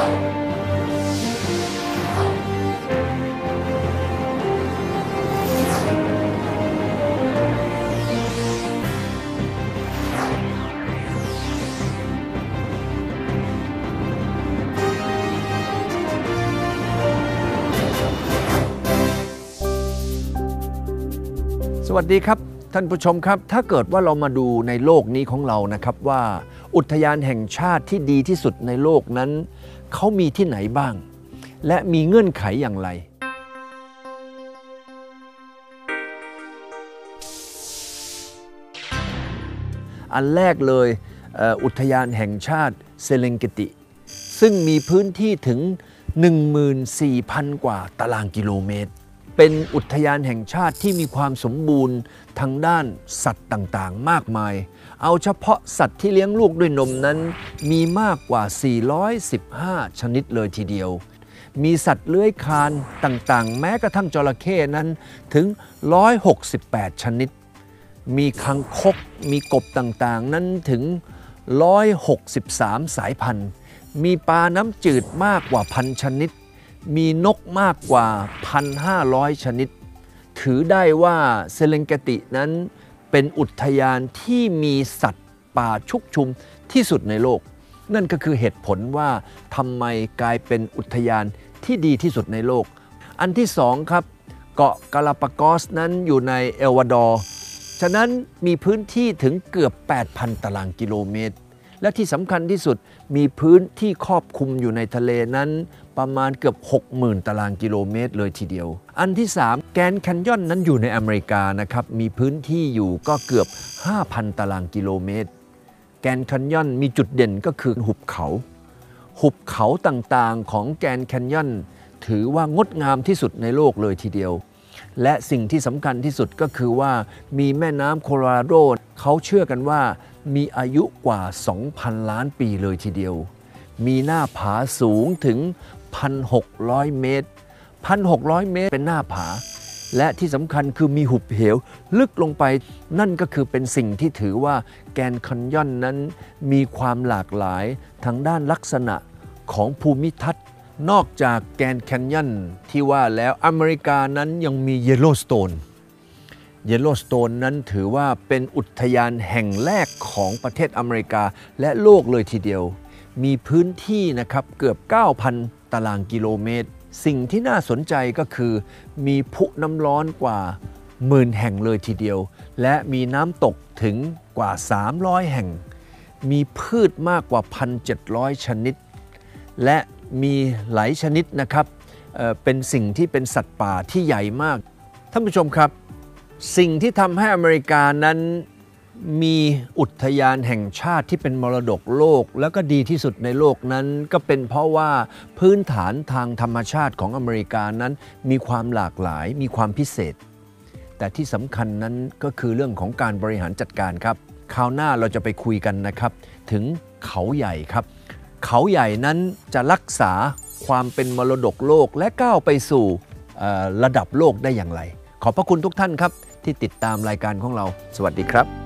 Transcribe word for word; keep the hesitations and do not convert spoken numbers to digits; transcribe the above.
สวัสดีครับท่านผู้ชมครับถ้าเกิดว่าเรามาดูในโลกนี้ของเรานะครับว่าอุทยานแห่งชาติที่ดีที่สุดในโลกนั้นเขามีที่ไหนบ้างและมีเงื่อนไขอย่างไรอันแรกเลยอุทยานแห่งชาติเซเลงเกติซึ่งมีพื้นที่ถึง หนึ่งหมื่นสี่พัน กว่าตารางกิโลเมตรเป็นอุทยานแห่งชาติที่มีความสมบูรณ์ทางด้านสัตว์ต่างๆมากมายเอาเฉพาะสัตว์ที่เลี้ยงลูกด้วยนมนั้นมีมากกว่าสี่ร้อยสิบห้าชนิดเลยทีเดียวมีสัตว์เลื้อยคลานต่างๆแม้กระทั่งจระเข้นั้นถึงหนึ่งร้อยหกสิบแปดชนิดมีคังคกมีกบต่างๆนั้นถึงหนึ่งร้อยหกสิบสามสายพันธุ์มีปลาน้ำจืดมากกว่าพันชนิดมีนกมากกว่า หนึ่งพันห้าร้อย ชนิดถือได้ว่าเซเลงเกตินั้นเป็นอุทยานที่มีสัตว์ป่าชุกชุมที่สุดในโลกนั่นก็คือเหตุผลว่าทำไมกลายเป็นอุทยานที่ดีที่สุดในโลกอันที่สองครับเกาะกาลาปากอสนั้นอยู่ในเอลวาดอร์ฉะนั้นมีพื้นที่ถึงเกือบ แปดพัน ตารางกิโลเมตรและที่สำคัญที่สุดมีพื้นที่ครอบคลุมอยู่ในทะเลนั้นประมาณเกือบ หกหมื่น ตารางกิโลเมตรเลยทีเดียวอันที่สามแกรนด์แคนยอนนั้นอยู่ในอเมริกานะครับมีพื้นที่อยู่ก็เกือบ ห้าพัน ตารางกิโลเมตรแกรนด์แคนยอนมีจุดเด่นก็คือหุบเขาหุบเขาต่างๆของแกรนด์แคนยอนถือว่างดงามที่สุดในโลกเลยทีเดียวและสิ่งที่สำคัญที่สุดก็คือว่ามีแม่น้ำโคโลราโดเขาเชื่อกันว่ามีอายุกว่า สองพัน ล้านปีเลยทีเดียวมีหน้าผาสูงถึง หนึ่งพันหกร้อย เมตร หนึ่งพันหกร้อย เมตรเป็นหน้าผาและที่สำคัญคือมีหุบเหวลึกลงไปนั่นก็คือเป็นสิ่งที่ถือว่าแกรนด์แคนยอนนั้นมีความหลากหลายทางด้านลักษณะของภูมิทัศน์นอกจากแกรนด์แคนยอนที่ว่าแล้วอเมริกานั้นยังมีเยลโลสโตนเยลโลสโตนนั้นถือว่าเป็นอุทยานแห่งแรกของประเทศอเมริกาและโลกเลยทีเดียวมีพื้นที่นะครับเกือบ เก้าพัน ตารางกิโลเมตรสิ่งที่น่าสนใจก็คือมีพุน้ำร้อนกว่าหมื่นแห่งเลยทีเดียวและมีน้ำตกถึงกว่าสามร้อยแห่งมีพืชมากกว่า หนึ่งพันเจ็ดร้อย ชนิดและมีหลายชนิดนะครับ เอ่อ เป็นสิ่งที่เป็นสัตว์ป่าที่ใหญ่มากท่านผู้ชมครับสิ่งที่ทำให้อเมริกานั้นมีอุทยานแห่งชาติที่เป็นมรดกโลกแล้วก็ดีที่สุดในโลกนั้นก็เป็นเพราะว่าพื้นฐานทางธรรมชาติของอเมริกานั้นมีความหลากหลายมีความพิเศษแต่ที่สำคัญนั้นก็คือเรื่องของการบริหารจัดการครับคราวหน้าเราจะไปคุยกันนะครับถึงเขาใหญ่ครับเขาใหญ่นั้นจะรักษาความเป็นมรดกโลกและก้าวไปสู่ระดับโลกได้อย่างไรขอบพระคุณทุกท่านครับที่ติดตามรายการของเราสวัสดีครับ